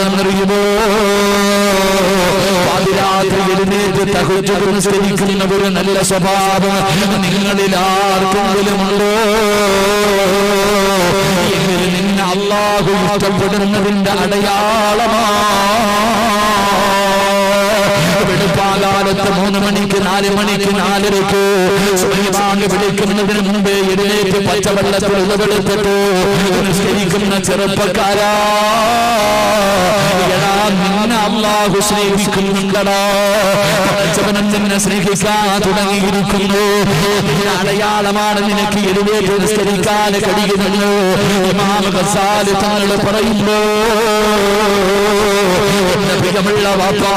എന്താണെന്നറിയുമോ? പാതിരാത്രി എഴുന്നേറ്റ് തഹജ്ജുദ് നിസ്കരിക്കുന്ന ഒരു നല്ല സ്വഭാവം നിങ്ങളിൽ ആർക്കെങ്കിലും ഉണ്ടോ? എങ്കിലും നിന്നെ അല്ലാഹു ഇഷ്ടപ്പെടുന്നതിന്റെ അടയാളമാണ്. വെളുപ്പാകാലത്ത് 3 മണിക്ക് 4 മണിക്ക് 4:30 സുബ്ഹിബാങ്ക് വിളിക്കുന്നതിന് മുമ്പേ എഴുന്നേറ്റ് പച്ചവെള്ളത്തിൽ ഉളവെടുത്തിട്ട് നിസ്കരിക്കുന്ന ചെറുപ്പക്കാരാ, എടാ നിന്നെ അല്ലാഹു സ്നേഹിക്കുന്നുണ്ടടാ. പടച്ചവൻ നിന്നെ സ്നേഹിക്കാൻ തുടങ്ങിയിരിക്കുന്നു. ഇതിന്റെ അടയാളമാണ് നിനക്ക് എഴുന്നേറ്റ് നിസ്കരിക്കാൻ കഴിയുമെന്ന് ഇമാം ഗസാലി തങ്ങൾ പറയുന്നു. എന്റെ പ്രിയമുള്ള വാപ്പാ,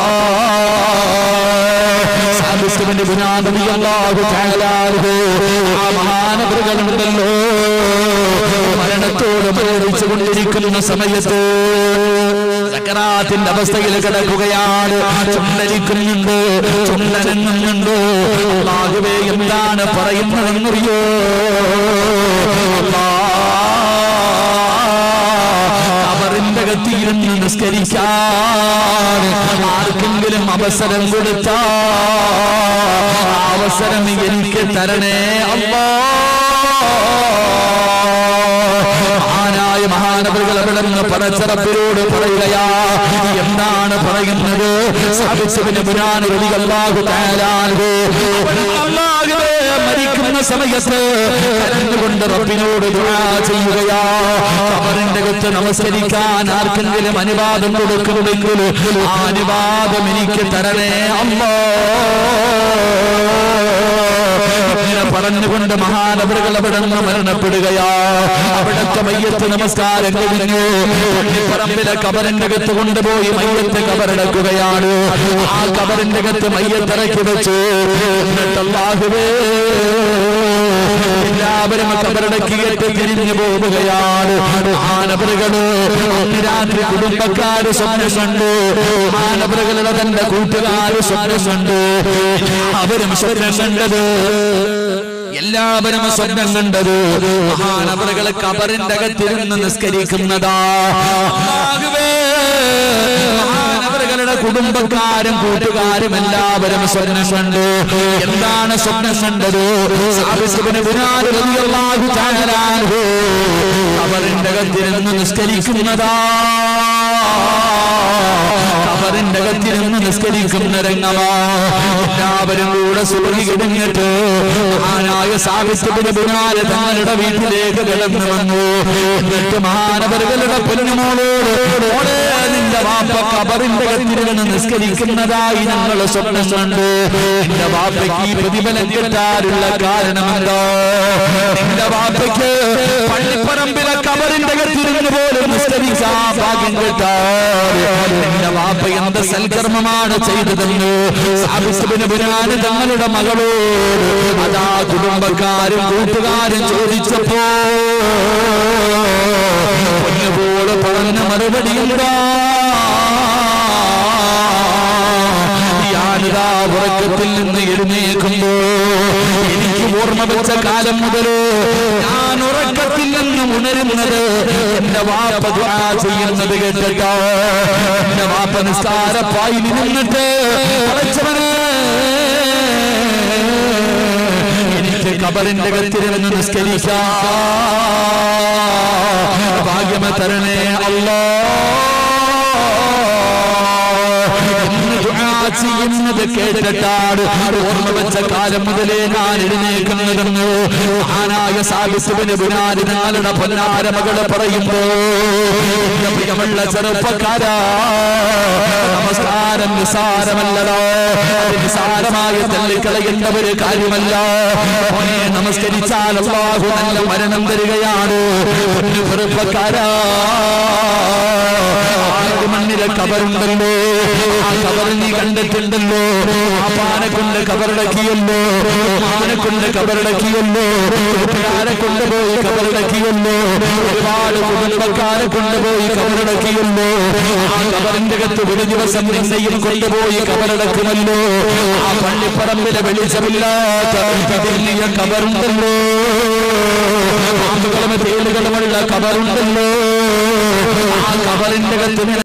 സാബിസ്ബിന്റെ ബുനാദി അല്ലാഹു തആല ആ മഹാനവറുകളുണ്ടല്ലോ, മരണത്തോട് പേടിച്ചുകൊണ്ടിരിക്കുന്ന സമയത്ത് സക്കറാത്തിന്റെ അവസ്ഥയിൽ കിടക്കുകയാണ്. ചുണ്ടലിക്കുന്നുണ്ട്, ചുണ്ടനങ്ങുന്നുണ്ട്. അല്ലാഹുവേ എന്താണ് പറയുന്നതെന്നറിയോ? അവരിന്റെ ഗതിയിരുന്ന് നിസ്കരിക്കാൻ ആർക്കെങ്കിലും അവസരം കൊടുത്താ അവസരം എനിക്ക് തരണേ അല്ലാഹ്. മഹാനായ മഹാനവറുകൾ അവിടുന്ന് പടച്ചറപ്പിനോട് പറയുകയാ. എന്താണ് പറയുന്നത്? സാബിസ്ബിന് ബുനാൻ റളിയല്ലാഹു തആല അൻഹു അല്ലാഹുവേ മരിക്കുന്ന സമയത്ത് കരഞ്ഞുകൊണ്ട് റബ്ബിനോട് ദുആ ചെയ്യുകയാ. ഖബറിന്റെ അകത്ത് നമസ്കരിക്കാൻ ആർക്കെങ്കിലും അനുവാദം കൊടുക്കുമെങ്കിൽ ആ അനുവാദം എനിക്ക് തരണേ അല്ലാഹ്. പറഞ്ഞുകൊണ്ട് മഹാനവറുകൾ അവിടെ നിന്ന് മരണപ്പെടുകയാ. അവിടുത്തെ മയ്യത്ത് നമസ്കാരം കഴിഞ്ഞു പള്ളിപ്പറമ്പിലെ കബറിന്റെ അകത്ത് കൊണ്ടുപോയി മയ്യത്ത് കബറടക്കുകയാണ്. ആ കബറിന്റെ അകത്ത് മയ്യത്തിറക്കി വെച്ചു. എന്നിട്ട് അല്ലാഹുവേ എല്ലാവരും കബറടക്കിയിട്ട് തിരിഞ്ഞു പോവുകയാണ്. മഹാനവറുകള് രാത്രി കുടുംബക്കാര് സ്വപ്നം കണ്ടു. മഹാനവറുകളുടെ തന്റെ കൂട്ടുകാര് സ്വപ്നം കണ്ടു. അവരും സ്വപ്നം കണ്ടത്, എല്ലാവരും സ്വപ്നം കണ്ടത് മഹാനവറുകൾ കബറിന്റെ അകത്തിരുന്ന് നിസ്കരിക്കുന്നതാ. മഹാനവറുകളുടെ കുടുംബക്കാരും കൂട്ടുകാരും എല്ലാവരും സ്വപ്നം കണ്ടു. എന്താണ് സ്വപ്നം കണ്ടത്? സാബിസ്ബിന് ബുനാൻ റളിയല്ലാഹു തആല അൻഹു കബറിന്റെ അകത്തിരുന്ന് നിസ്കരിക്കുന്നതാ. കബറിന്റെ അകത്തിരുന്ന് നിസ്കരിക്കുന്ന രംഗമാ. എല്ലാവരും കൂടെ സുബ്ഹി കഴിഞ്ഞിട്ട് മഹാനായ സാബിസ്ബിന് ബുനാൻ തങ്ങളുടെ വീട്ടിലേക്ക് കടന്നു വന്നു. എന്നിട്ട് മഹാനവറുകളുടെ പൊന്നുമോളോട്, മോളെ നിന്റെ വാപ്പ കബറിന്റെ അകത്തിരുന്ന് നിസ്കരിക്കുന്നതായി ഞങ്ങൾ സ്വപ്നം കണ്ടു. നിന്റെ വാപ്പയ്ക്ക് പ്രതിഫലം കിട്ടാനുള്ള കാരണമെന്തോ? നിന്റെ വാപ്പയ്ക്ക് പള്ളിപ്പറമ്പിലെ കബറിന്റെ അകത്തിരുന്ന് പോലും നിസ്കരിക്കാൻ ഭാഗ്യം കിട്ടാതെ നിന്റെ വാപ്പ എന്ത് സൽക്കർമ്മമാണ് ചെയ്തതെന്ന് സാബിസ്ബിന് ബുനാൻ തങ്ങളുടെ മകളോട് അതാ കുടുംബക്കാരും കൂട്ടുകാരും ചോദിച്ചപ്പോ പൊന്നുപോലെ പറഞ്ഞ മറുപടി എന്താ? ഞാനിതാ ഉറക്കത്തിൽ നിന്ന് എഴുന്നേൽക്കുമ്പോ എനിക്ക് ഓർമ്മ വെച്ച കാലം മുതൽ ഞാൻ ഉറക്കത്തിൽ നിന്ന് ഉണരുന്നത് എന്റെ വാപ്പ ദുആ ചെയ്യുന്നത് കേട്ടോ. എന്റെ വാപ്പ നിസ്കാരപ്പായിൽ നിന്നിട്ട് പടച്ചവനെ എനിക്ക് കബറിന്റെ അകത്തിരുന്ന് നിസ്കരിക്കാൻ ഭാഗ്യം തരണേ അല്ലാഹ്. ചെയ്യുന്നത് കേട്ടിട്ടാണ് ഓർമ്മ വെച്ച കാലം മുതലേ ഞാൻ എഴുന്നേൽക്കുന്നതെന്ന് മഹാനായ സാബിസ്ബിന് ബുനാൻ തങ്ങളുടെ പൊന്നാര മകള് പറയുമ്പോ, പ്രിയമുള്ള ചെറുപ്പക്കാരാ, നമസ്കാരം നിസാരമല്ലല്ലോ. നിസാരമായി തള്ളിക്കളയേണ്ട ഒരു കാര്യമല്ല. നമസ്കരിച്ചാൽ അല്ലാഹു നല്ല മരണം തരികയാണ്. ചെറുപ്പക്കാരാ, മണ്ണിലെ കബറുണ്ടല്ലോ, ആ കബർ നീ കണ്ടിട്ടുണ്ടല്ലോ. അപ്പാനെ കൊണ്ട് കബറടക്കിയല്ലോ, ആനെ കൊണ്ട് കബറടക്കിയല്ലോ, കൂട്ടുകാരെ കൊണ്ടുപോയി കബറടക്കിയല്ലോ, ഒരുപാട് കുടുംബക്കാരെ കൊണ്ടുപോയി കബറടക്കിയല്ലോ. ആ കബറിന്റെ അകത്ത് ഒരു ദിവസം നിന്നെയും കൊണ്ടുപോയി കബറടക്കുമല്ലോ. ആ പള്ളിപ്പറമ്പിലെ വെളിച്ചമില്ലാത്ത വലിയ കബറുണ്ടല്ലോ, പാമ്പുകളും തേലുകളുമുള്ള കബറുണ്ടല്ലോ. ആ കബറിന്റെ അകത്ത്